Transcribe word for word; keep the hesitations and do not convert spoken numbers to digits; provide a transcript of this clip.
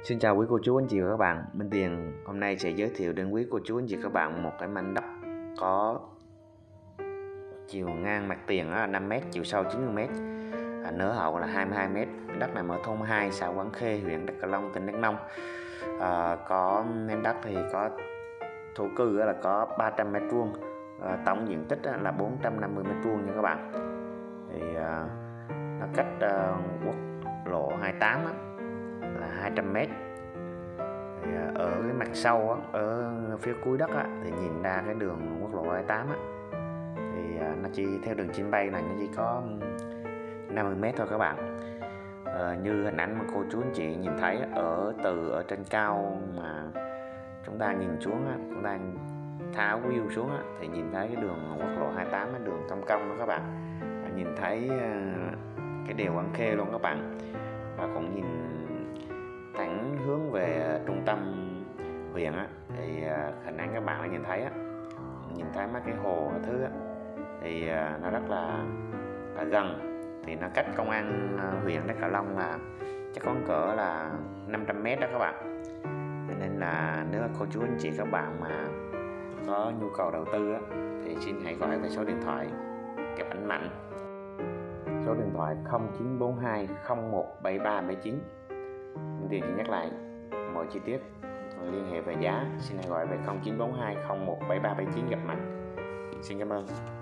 Xin chào quý cô chú anh chị và các bạn. Minh Tiền hôm nay sẽ giới thiệu đến quý cô chú anh chị các bạn một cái mảnh đất có chiều ngang mặt tiền là năm mét, chiều sâu chín mươi mét, à, nửa hậu là hai mươi hai mét. Đất nằm ở thôn hai, xã Quảng Khê, huyện Đắk Cờ Long, tỉnh Đắk Nông. À, có men đất thì có thổ cư là có ba trăm mét vuông, à, tổng diện tích là bốn trăm năm mươi mét vuông nha các bạn. Thì à, nó cách à, quốc lộ hai mươi tám á, là hai trăm mét. Thì ở cái mặt sau á, ở phía cuối đất á, thì nhìn ra cái đường quốc lộ hai mươi tám á, thì nó chỉ theo đường chim bay này nó chỉ có năm mươi mét thôi các bạn. À, như hình ảnh mà cô chú anh chị nhìn thấy ở từ ở trên cao mà chúng ta nhìn xuống á, chúng ta tháo view xuống á, thì nhìn thấy cái đường quốc lộ hai mươi tám, cái đường thông công đó các bạn. À, nhìn thấy cái đèo Quảng Khê luôn các bạn, và cũng nhìn thẳng hướng về trung tâm huyện á, thì hình ảnh các bạn đã nhìn thấy á, nhìn thấy mấy cái hồ cái thứ á, thì nó rất là, là gần. Thì nó cách công an huyện Đắk Cờ Long là chắc có cỡ là năm trăm mét đó các bạn. Nên là nếu cô chú anh chị các bạn mà có nhu cầu đầu tư á, thì xin hãy gọi về số điện thoại Kẹp Ảnh Mạnh, số điện thoại không chín bốn hai không một bảy ba bảy chín. Minh Tiền xin nhắc lại mọi chi tiết liên hệ về giá xin hãy gọi về không chín bốn hai không một bảy ba bảy chín Gặp Mạnh. Xin cảm ơn.